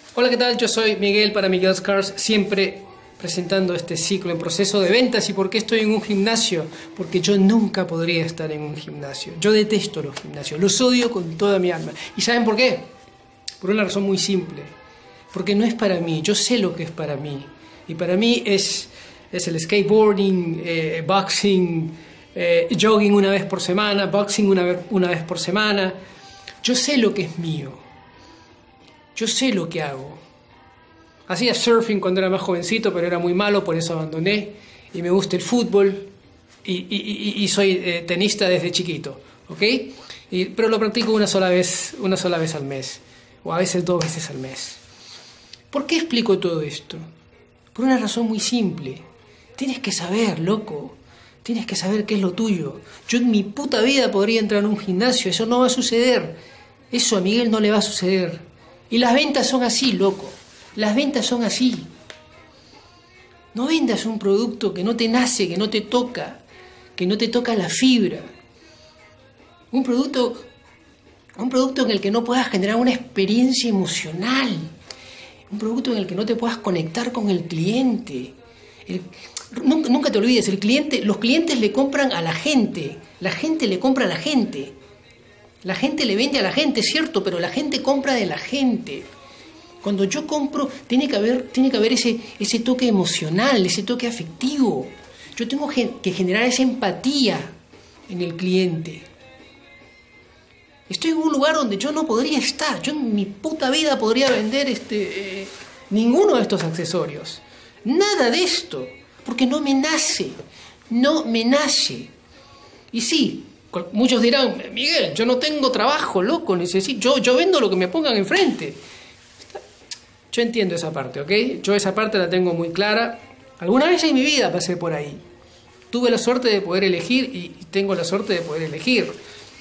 Hola, ¿qué tal? Yo soy Miguel para Miguel's Cars, siempre presentando este ciclo en proceso de ventas. ¿Y por qué estoy en un gimnasio? Porque yo nunca podría estar en un gimnasio. Yo detesto los gimnasios, los odio con toda mi alma. ¿Y saben por qué? Por una razón muy simple. Porque no es para mí, yo sé lo que es para mí. Y para mí es el skateboarding, boxing, jogging una vez por semana, boxing una vez por semana. Yo sé lo que es mío. Yo sé lo que hago. Hacía surfing cuando era más jovencito, pero era muy malo, por eso abandoné. Y me gusta el fútbol. Y soy tenista desde chiquito, ¿ok? Pero lo practico una sola vez al mes. O a veces 2 veces al mes. ¿Por qué explico todo esto? Por una razón muy simple. Tienes que saber, loco. Tienes que saber qué es lo tuyo. Yo en mi puta vida podría entrar en un gimnasio. Eso no va a suceder. Eso a Miguel no le va a suceder. Y las ventas son así, loco. Las ventas son así. No vendas un producto que no te nace, que no te toca la fibra. Un producto en el que no puedas generar una experiencia emocional. Un producto en el que no te puedas conectar con el cliente. Nunca te olvides, los clientes le compran a la gente le compra a la gente. La gente le vende a la gente, cierto, pero la gente compra de la gente. Cuando yo compro, tiene que haber ese toque emocional, ese toque afectivo. Yo tengo que generar esa empatía en el cliente. Estoy en un lugar donde yo no podría estar. Yo en mi puta vida podría vender ninguno de estos accesorios. Nada de esto. Porque no me nace. No me nace. Y sí, muchos dirán, Miguel, yo no tengo trabajo, loco, yo vendo lo que me pongan enfrente. Yo entiendo esa parte, ¿ok? Yo esa parte la tengo muy clara. Alguna vez en mi vida pasé por ahí. Tuve la suerte de poder elegir y tengo la suerte de poder elegir.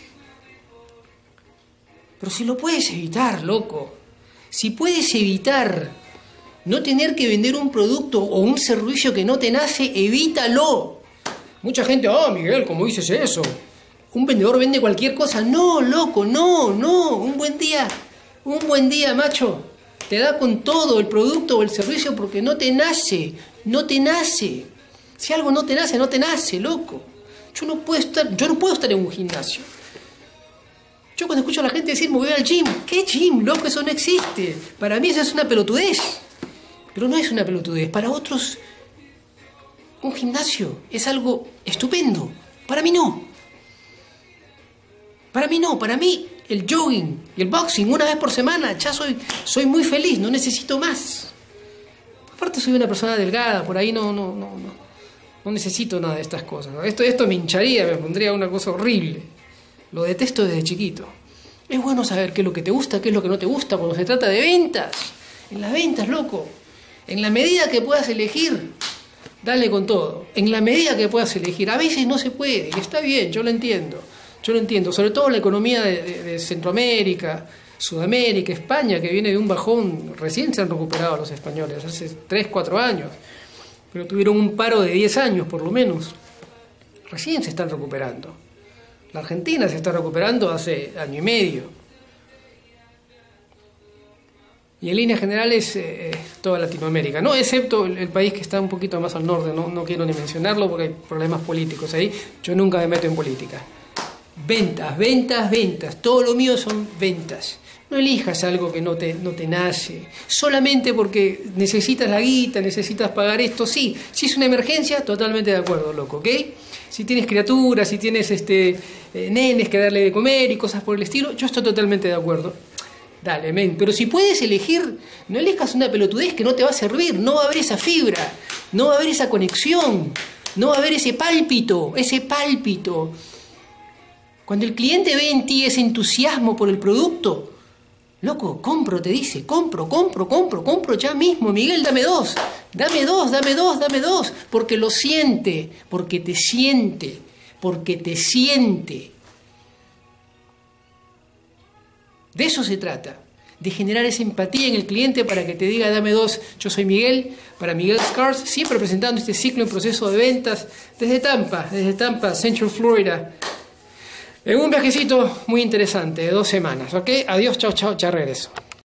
Pero si lo puedes evitar, loco. Si puedes evitar no tener que vender un producto o un servicio que no te nace, evítalo. Mucha gente, Miguel, ¿cómo dices eso? Un vendedor vende cualquier cosa. No, loco, no. Un buen día, macho. Te da con todo el producto o el servicio porque no te nace. Si algo no te nace, loco. Yo no puedo estar en un gimnasio. Yo cuando escucho a la gente decir, me voy al gym. ¿Qué gym, loco? Eso no existe. Para mí eso es una pelotudez. Pero no es una pelotudez. Para otros, un gimnasio es algo estupendo. Para mí no. Para mí el jogging y el boxing una vez por semana, ya soy muy feliz, no necesito más. Aparte soy una persona delgada, por ahí no necesito nada de estas cosas, ¿no? Esto me hincharía, me pondría una cosa horrible. Lo detesto desde chiquito. Es bueno saber qué es lo que te gusta, qué es lo que no te gusta cuando se trata de ventas. En las ventas, loco. En la medida que puedas elegir, dale con todo. En la medida que puedas elegir. A veces no se puede, y está bien, yo lo entiendo, sobre todo la economía de Centroamérica, Sudamérica, España, que viene de un bajón. Recién se han recuperado los españoles, hace 3-4 años, pero tuvieron un paro de 10 años por lo menos. Recién se están recuperando. La Argentina se está recuperando hace 1 año y medio. Y en líneas generales toda Latinoamérica, ¿no? Excepto el país que está un poquito más al norte, no quiero ni mencionarlo porque hay problemas políticos ahí. Yo nunca me meto en política. Ventas. Todo lo mío son ventas. No elijas algo que no te nace. Solamente porque necesitas la guita, necesitas pagar esto. Sí, si es una emergencia, totalmente de acuerdo, loco, ¿ok? Si tienes criaturas, si tienes nenes que darle de comer y cosas por el estilo, yo estoy totalmente de acuerdo. Dale, men. Pero si puedes elegir, no elijas una pelotudez que no te va a servir. No va a haber esa fibra, no va a haber esa conexión, no va a haber ese pálpito. Cuando el cliente ve en ti ese entusiasmo por el producto, loco, compro, te dice, compro ya mismo, Miguel, dame dos, porque lo siente, porque te siente. De eso se trata, de generar esa empatía en el cliente para que te diga, dame dos. Yo soy Miguel, para Miguel's Cars, siempre presentando este ciclo en proceso de ventas desde Tampa, Central Florida. En un viajecito muy interesante de 2 semanas, ¿ok? Adiós, chao, ya regreso.